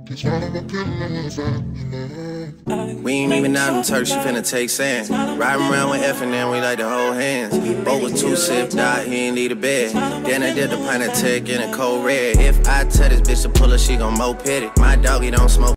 We ain't even out in Turks, she finna take sand. Riding around with F and then we like to hold hands. Both was too sipped out, he ain't need a bed. Then I did the pint of tech in a cold red. If I tell this bitch to pull her, she gon' moped it. My doggy don't smoke.